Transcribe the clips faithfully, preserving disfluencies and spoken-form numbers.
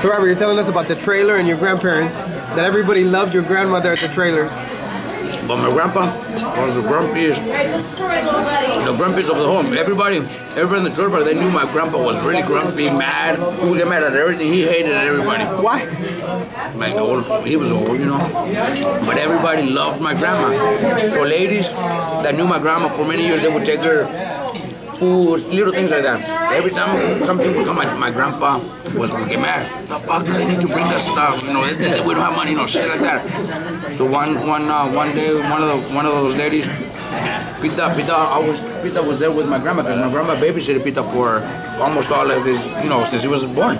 So Robert, you're telling us about the trailer and your grandparents, that everybody loved your grandmother at the trailers. But my grandpa was the grumpiest, the grumpiest of the home. Everybody, everybody in the trailer park, they knew my grandpa was really grumpy, mad. He would get mad at everything. He hated everybody. Why? Like old, he was old, you know. But everybody loved my grandma. So ladies that knew my grandma for many years, they would take her food, little things like that. Every time something would come, my, my grandpa was would get mad. The fuck do they need to bring us stuff? You know, they, they, we don't have money, you know, shit like that. So one one uh, one day, one of the one of those ladies, Pita Pita, I was Pita was there with my grandma because my grandma babysitted Pita for almost all of his, you know, since he was born.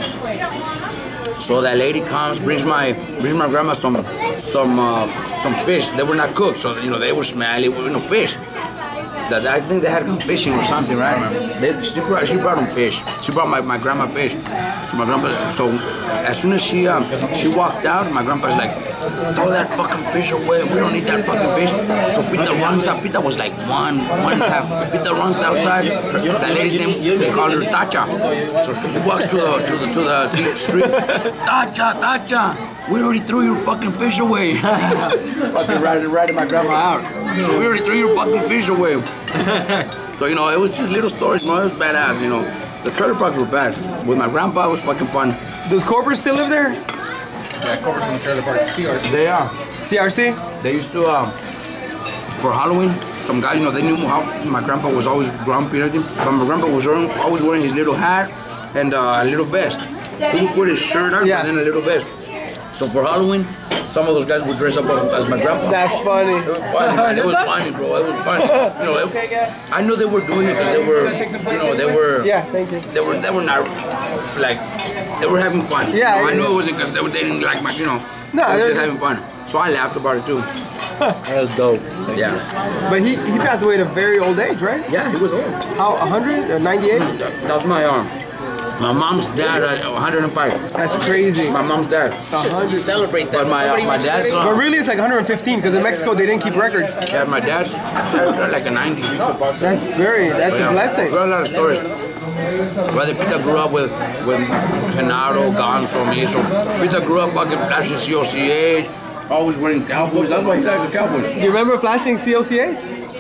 So that lady comes, brings my brings my grandma some some uh, some fish. They were not cooked, so you know they were smelly, you know, fish. That I think they had fishing or something, right? They, she brought she brought them fish. She brought my, my grandma fish. So my grandpa. So as soon as she um she walked out, my grandpa's like, throw that fucking fish away. We don't need that fucking fish. So Pita runs out. Pita was like one one half. Pita runs outside. That lady's name, they call her Tacha. So she walks to the to the to the street. Tacha, Tacha. We already threw your fucking fish away. Fucking riding riding my grandma out. We already threw your fucking fish away. So, you know, it was just little stories, man. It was badass, you know. The trailer parks were bad. With my grandpa, it was fucking fun. Does Corporate still live there? Yeah, Corporate's in the trailer park. C R C. They are. C R C? They used to, um, for Halloween, some guys, you know, they knew how my grandpa was always grumpy and everything. But my grandpa was wearing, always wearing his little hat and uh, a little vest. He would put his shirt on yeah. and then a little vest. So for Halloween, some of those guys would dress up as my grandpa. That's funny. It was funny, man. It was funny, bro. It was funny. You know, it, I knew they were doing it because they were, you know, they were. Yeah, thank you. They were, they were not like, they were having fun. Yeah. You know, I knew it wasn't because they, they didn't like my, you know. No, they were just just having fun. So I laughed about it too. That was dope. Yeah. But he he passed away at a very old age, right? Yeah, he was old. How, one hundred or ninety-eight? That was my arm. My mom's dad at one hundred five. That's crazy. My mom's dad. You celebrate that. But my, uh, my dad's uh, But really it's like one hundred fifteen because in Mexico they didn't keep records. Yeah, my dad's, dad's like a ninety. That's very, that's yeah, a blessing. Got a lot of stories. Brother Pita grew up with, with Genaro, Gonzo, me. So Pita grew up fucking flashing C O C H, always wearing cowboys. That's why he likes the cowboys. Do you remember flashing C O C H?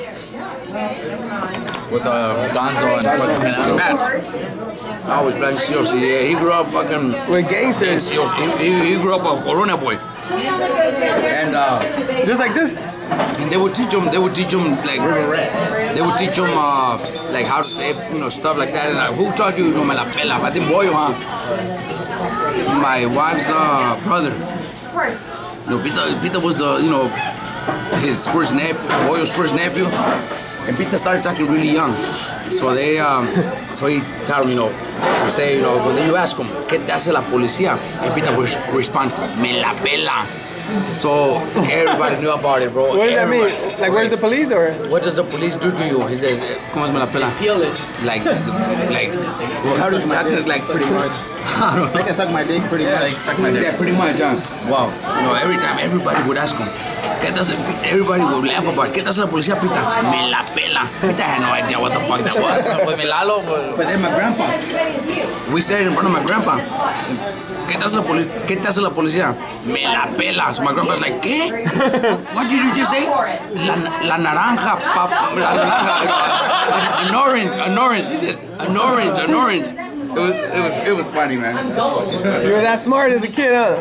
With uh, Gonzo and fucking Genaro. I was playing C O C. Yeah, he grew up fucking with gangsters. He, he, he grew up a Colonia boy, and uh, just like this. And they would teach him. They would teach him like they would teach him uh, like how to say, you know, stuff like that. And like, who taught you? No me la pela. I think Boyo, huh? My wife's uh, brother. Of course. No, Pita, Pita was the, you know, his first nephew, Boyo's first nephew, and Pita started talking really young. So they, um, so he told him, you know, to say, you know, when you ask him, ¿qué te hace la policía? And Pita would respond, me la pela. So everybody knew about it, bro. What does everybody. that mean? Like, where's the police or? What does the police do to you? He says, ¿cómo es me la pela? Peel it. Like, like, well, how do you act like pretty much? I can suck my dick pretty yeah, much. Like, suck my dick. Yeah, pretty much, huh? Wow. You know, every time everybody would ask him, ¿qué te hace? Everybody would laugh about it. ¿Qué te hace la policía, Pita? Me la pela. Pita had no idea what the fuck that was. Pues me lalo. But then my grandpa, we said it in front of my grandpa. ¿Qué te hace la policía? ¿Qué te hace la policía? Me la pela. So my grandpa's like, ¿qué? What did you just say? La, la naranja, pap, la naranja. An orange, an orange. He says, an orange, an orange. It was, it was, it was funny, man. You were that smart as a kid, huh?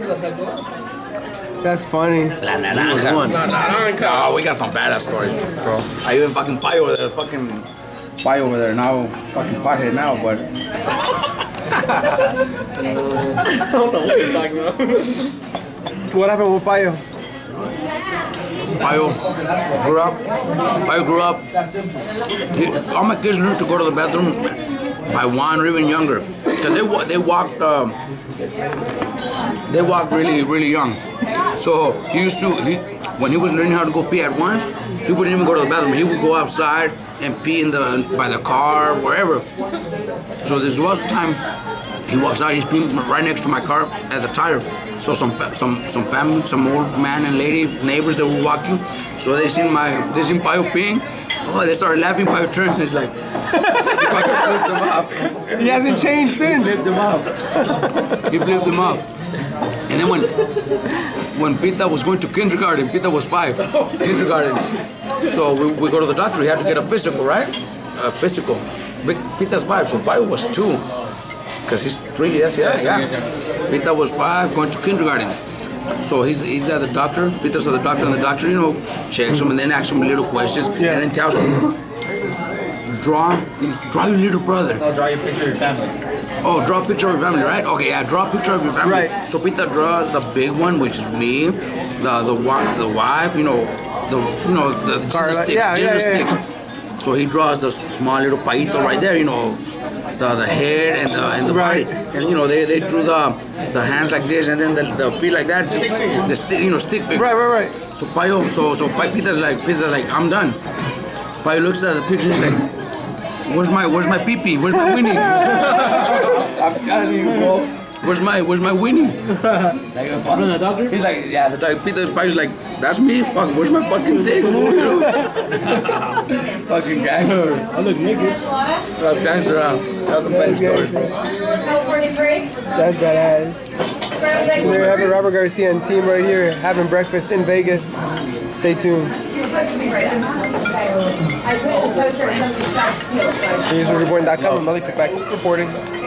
That's funny. La naranja. La naranja. Oh, we got some badass stories, bro. I even fucking pie over there, fucking pie over there now, fucking pothead now, but. I don't know what you're talking about. What happened with Payo? Payo grew up. Payo grew up. He, all my kids learned to go to the bathroom by one or even younger, because they they walked um, they walked really really young. So he used to he when he was learning how to go pee at one, he wouldn't even go to the bathroom. He would go outside and pee in the by the car, wherever. So this was time he walks out. He's peeing right next to my car at the tire. So some some some family, some old man and lady neighbors that were walking. So they seen my they seen Payo peeing. Oh, they started laughing. Payo turns and he's like, Payo flipped him up. He hasn't changed since. He flipped him up. He flipped him up. And then when when Pita was going to kindergarten, Pita was five, kindergarten. So we, we go to the doctor. He had to get a physical, right? A physical. Big Pita's five, so Payo was two. Because he's three, yes, yeah, yeah. Pita was five, going to kindergarten. So he's he's at the doctor, Pita's at the doctor, and the doctor, you know, checks him and then asks him little questions, yeah. and then tells him, draw, draw your little brother. No, draw your picture of your family. Oh, draw a picture of your family, right? Okay, yeah, draw a picture of your family. Right. So Pita draws the big one, which is me, the the wife, the wife, you know, the you know the Jesus sticks, yeah, Jesus yeah, yeah, sticks. So he draws the small little paito right there, you know, the the head and the and the right. body, and you know they, they drew the the hands like this, and then the, the feet like that, stick figure. The stick, you know, stick figure. Right, right, right. So Payo, so so Pita's like Pita's like I'm done. Payo looks at the picture, and he's like, where's my where's my pee pee? Where's my winnie? I'm telling you, bro. Where's my where's my winnie? Like a from the doctor? He's like, yeah, the doctor. Peter Payo's like, that's me. Fuck, where's my fucking dick, bro? You know? Fucking gangster. I look naked. That's gangster. Uh, that's some funny stories. That's badass. So we have a Robert Garcia and team right here having breakfast in Vegas. Stay tuned. News Reporting dot com. I'm Melissa back reporting.